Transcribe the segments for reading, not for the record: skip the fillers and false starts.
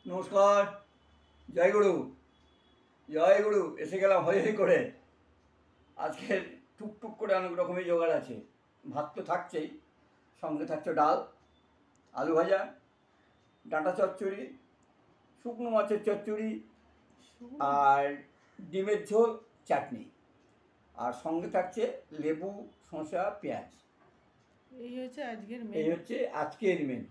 নমস্কার। জয় গুরু। জয় গুরু। এসে গেলাম হই হই করে। আজকে টুকটুক করে অনেক রকমের জোগাড় আছে। ভাত তো থাকছেই, সঙ্গে থাকছে ডাল, আলু ভাজা, ডাঁটা চচ্চড়ি, শুকনো মাছের চচ্চড়ি, আর ডিমের ঝোল, চাটনি, আর সঙ্গে থাকছে লেবু, শসা, পেঁয়াজ। এই হচ্ছে আজকের এই মেনু। হচ্ছে আজকের মেনু।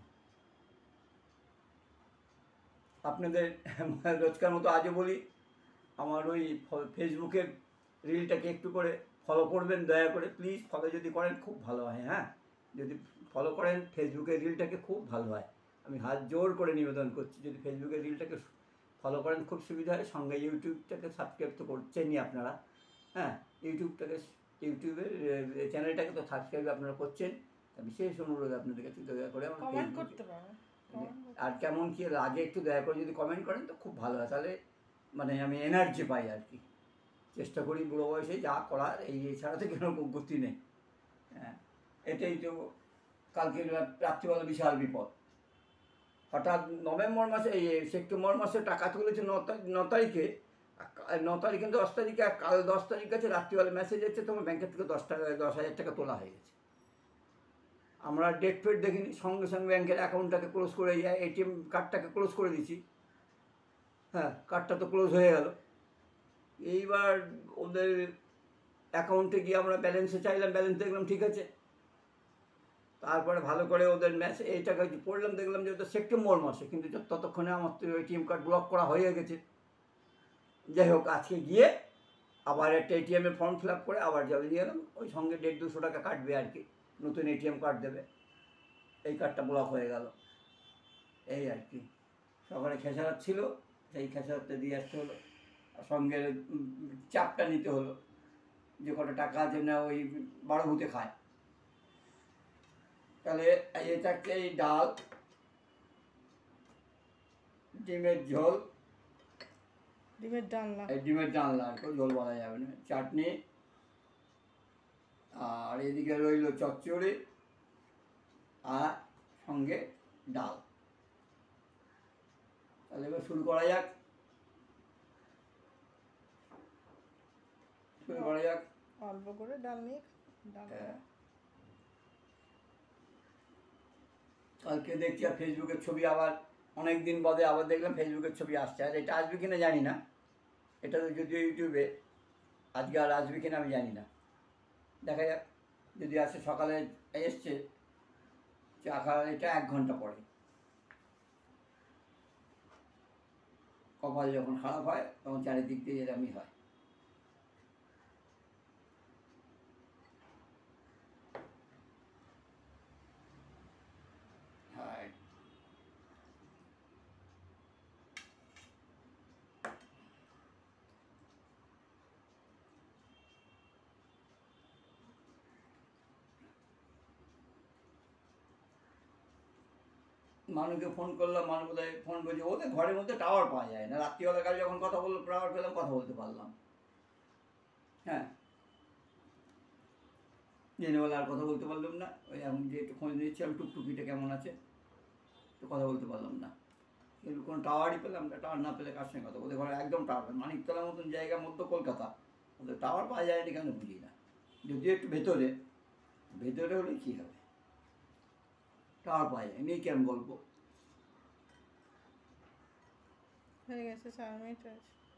আপনাদের রোজকার মতো আজও বলি, আমার ওই ফেসবুকের রিলটাকে একটু করে ফলো করবেন দয়া করে, প্লিজ। ফলো যদি করেন খুব ভালো হয়। হ্যাঁ, যদি ফলো করেন ফেসবুকের রিলটাকে খুব ভালো হয়। আমি হাত জোর করে নিবেদন করছি, যদি ফেসবুকের রিলটাকে ফলো করেন খুব সুবিধা হয়। সঙ্গে ইউটিউবটাকে সাবস্ক্রাইব তো করছেনই আপনারা। হ্যাঁ, ইউটিউবের চ্যানেলটাকে তো সাবস্ক্রাইব আপনারা করছেন। বিশেষ অনুরোধ আপনাদের কাছে, দয়া করে আমার কমেন্ট ফেসবুকে। করতে পারো। আর কেমন কী লাগে একটু দয়া করে যদি কমেন্ট করেন তো খুব ভালো হয়, তাহলে মানে আমি এনার্জি পাই আর কি। চেষ্টা করি বুড়ো বয়সে যা করার, এই এছাড়া তো কোনো গতি নেই। হ্যাঁ, এটাই তো। কালকে রাত্রিবেলা বিশাল বিপদ। হঠাৎ নভেম্বর মাসে, এই সেপ্টেম্বর মাসে টাকা তুলেছে 9 তারিখে। 9 তারিখে 10 তারিখে, আর কাল 10 তারিখ আছে, রাত্রিবেলা মেসেজ এসেছে তোমার ব্যাংকের থেকে 10,000 টাকা তোলা হয়ে গেছে। আমরা ডেট ফেট দেখিনি, সঙ্গে সঙ্গে ব্যাংকের অ্যাকাউন্টটাকে ক্লোজ করে, এটিএম কার্ডটাকে ক্লোজ করে দিচ্ছি। হ্যাঁ, কার্ডটা তো ক্লোজ হয়ে গেল। এইবার ওদের অ্যাকাউন্টে গিয়ে আমরা ব্যালেন্সে চাইলাম, ব্যালেন্স দেখলাম ঠিক আছে। তারপরে ভালো করে ওদের মেসেজ এইটাকে পড়লাম, দেখলাম যে ওটা সেপ্টেম্বর মাসে, কিন্তু ততক্ষণে আমার তো এটিএম কার্ড ব্লক করা হয়ে গেছে। যাই হোক, আজকে গিয়ে আবার একটা এটিএমের ফর্ম ফিল আপ করে আবার যাবে দিয়ে এলাম। ওই সঙ্গে 150-200 টাকা কাটবে আর কি, নতুন এটিএম কার্ড দেবে। এই কার্ডটা ব্লক হয়ে গেল, এই আর কি। সকালে খেসারাত ছিল, সেই খেসারাতটা দিয়ে আসতে হলো। আর সঙ্গে চাপটা নিতে হলো, যে কটা টাকা আছে না ওই 12 ভূতে খায়। তাহলে এই থাকছে এই ডাল, ডিমের ঝোল, ডিমের ডালনা। এই ডিমের ডালনা, আর কেউ ঝোল বলা যাবে না, চাটনি, আর এদিকে রইল চচ্চড়ি, আর সঙ্গে ডাল। তাহলে এবার শুরু করা যাক। অল্প করে ডাল নিয়ে ডাল। কালকে দেখছি আর ফেসবুকের ছবি, আবার অনেক দিন বাদে আবার দেখলাম ফেসবুকের ছবি আসছে। আর এটা আসবে কিনা জানি না, এটা তো যদিও ইউটিউবে, আজকে আর আসবে কিনা আমি জানি না। দেখা যাক, যদি আসে। সকালে এসছে, চা খাওয়ার এটা 1 ঘন্টা পরে। কপাল যখন খারাপ হয় তখন চারিদিক দিয়ে এরমই হয়। হ্যাঁ, মানুষকে ফোন করলাম, মানুষ বোধহয় ফোন করছে, ওদের ঘরের মধ্যে টাওয়ার পাওয়া যায় না। রাত্রিবেলা কাল যখন কথা বললো, টাওয়ার পেলাম, কথা বলতে পারলাম। হ্যাঁ, দিনেবেলা আর কথা বলতে পারলাম না। ওই এখন যে একটু খোঁজ নিচ্ছিলাম টুকটুকিটা কেমন আছে, তো কথা বলতে পারলাম না। কিন্তু কোনো টাওয়ারই পেলাম না। টাওয়ার না পেলে কার সঙ্গে কথা, ওদের ঘরে একদম টাওয়ার, মানিকতলার মতন জায়গা, মধ্য কলকাতা, ওদের টাওয়ার পাওয়া যায়নি কেন বুঝি না। যদিও একটু ভেতরে, ভেতরে হলে কী হবে, টাওয়ার পাওয়া যায় নেই কেমন গল্প। হয়ে গেছে 4 মিনিট আছে।